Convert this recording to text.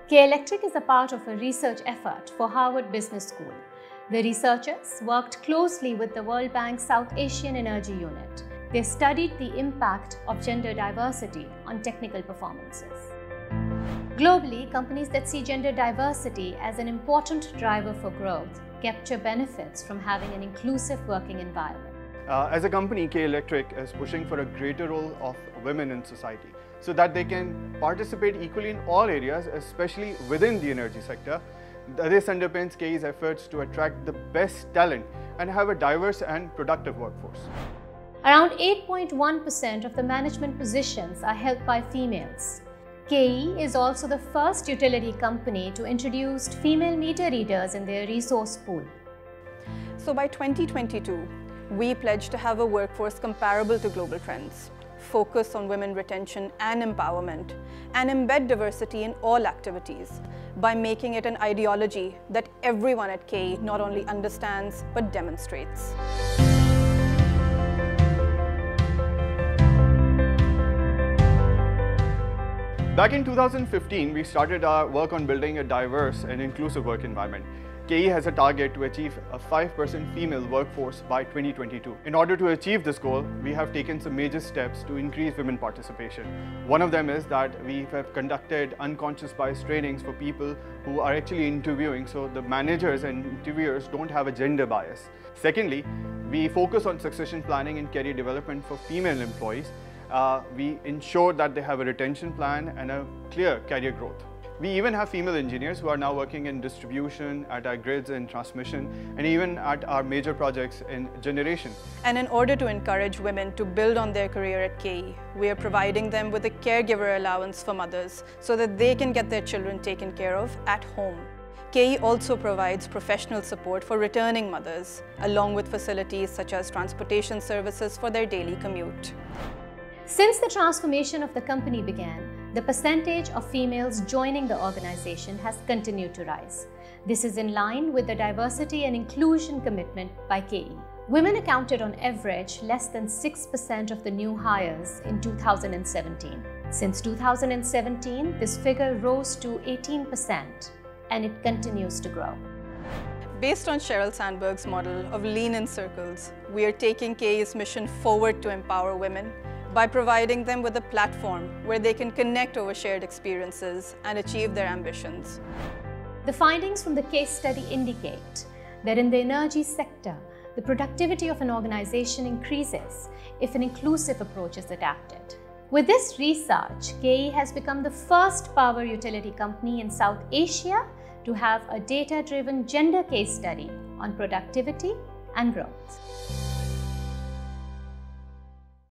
K-Electric is a part of a research effort for Harvard Business School. The researchers worked closely with the World Bank's South Asian Energy Unit. They studied the impact of gender diversity on technical performances. Globally, companies that see gender diversity as an important driver for growth capture benefits from having an inclusive working environment. As a company, K-Electric is pushing for a greater role of women in society so that they can participate equally in all areas, especially within the energy sector. This underpins KE's efforts to attract the best talent and have a diverse and productive workforce. Around 8.1% of the management positions are held by females. KE is also the first utility company to introduce female meter readers in their resource pool. So by 2022, we pledge to have a workforce comparable to global trends, focus on women retention and empowerment, and embed diversity in all activities by making it an ideology that everyone at KE not only understands but demonstrates. Back in 2015, we started our work on building a diverse and inclusive work environment. KE has a target to achieve a 5% female workforce by 2022. In order to achieve this goal, we have taken some major steps to increase women participation. One of them is that we have conducted unconscious bias trainings for people who are actually interviewing, so the managers and interviewers don't have a gender bias. Secondly, we focus on succession planning and career development for female employees. We ensure that they have a retention plan and a clear career growth. We even have female engineers who are now working in distribution, at our grids and transmission, and even at our major projects in generation. And in order to encourage women to build on their career at KE, we are providing them with a caregiver allowance for mothers so that they can get their children taken care of at home. KE also provides professional support for returning mothers, along with facilities such as transportation services for their daily commute. Since the transformation of the company began, the percentage of females joining the organization has continued to rise. This is in line with the diversity and inclusion commitment by KE. Women accounted on average less than 6% of the new hires in 2017. Since 2017, this figure rose to 18% and it continues to grow. Based on Sheryl Sandberg's model of lean in circles, we are taking KE's mission forward to empower women by providing them with a platform where they can connect over shared experiences and achieve their ambitions. The findings from the case study indicate that in the energy sector, the productivity of an organization increases if an inclusive approach is adapted. With this research, KE has become the first power utility company in South Asia to have a data-driven gender case study on productivity and growth.